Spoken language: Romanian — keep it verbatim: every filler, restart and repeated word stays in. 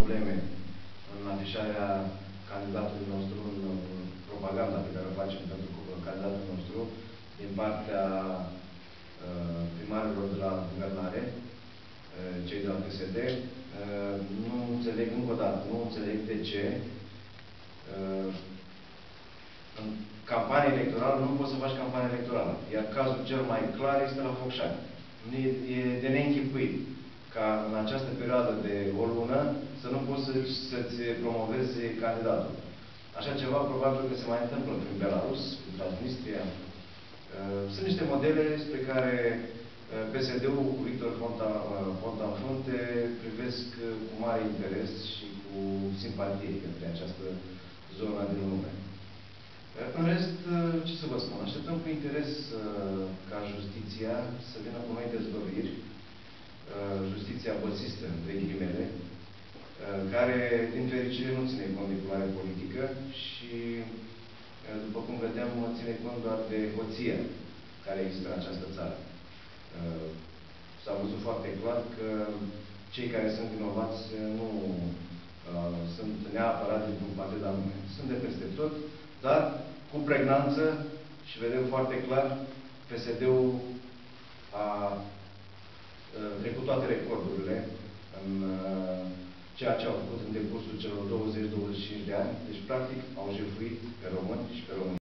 probleme în afișarea candidatului nostru, în propaganda pe care o facem pentru candidatul nostru, din partea uh, primarilor de la guvernare, uh, cei de la P S D. Uh, nu înțeleg încă o dată, nu înțeleg de ce uh, în campanie electorală nu poți să faci campanie electorală. Iar cazul cel mai clar este la Focșani. E, e de neînchipuit ca în această perioadă de o lună să nu poți să-ți să promovezi candidatul. Așa ceva probabil că se mai întâmplă prin Belarus, prin Transnistria. Sunt niște modele spre care P S D-ul cu Victor Ponta, Ponta în frunte privesc cu mare interes și cu simpatie către această zonă din lume. În rest, ce să vă spun, așteptăm cu interes ca justiția să vină cu noi dezvăluiri, justiția băsistă, între ghilimele, care, din fericire, nu ține cont de culoare politică și, după cum vedem, ține cont doar de hoția care există în această țară. S-a văzut foarte clar că cei care sunt vinovați nu uh, sunt neapărat dintr-un partid anume. Sunt de peste tot, dar cu pregnanță și vedem foarte clar, P S D-ul a uh, trecut toate recordurile în uh, ceea ce au făcut în decursul celor douăzeci douăzeci și cinci de ani. Deci, practic, au jefuit pe români și pe români.